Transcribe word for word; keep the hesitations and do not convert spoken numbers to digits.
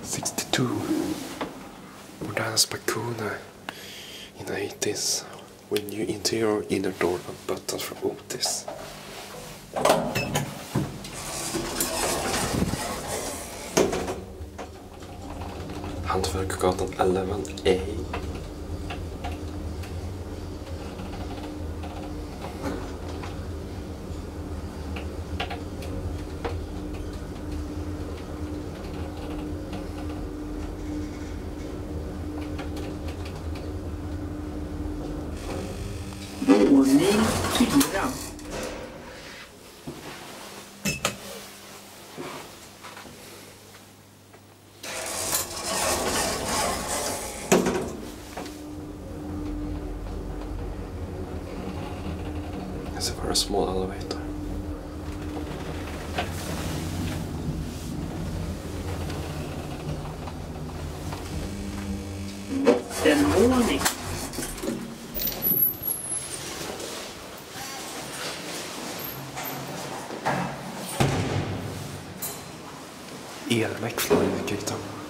sextiotvå. Moderna spaktioner in eighties. With new interior, inner door and buttons from Otis. Hantverkargatan elva A. Våning fyra. It's a very small elevator. Bottenvåning. Elverk från Grytan.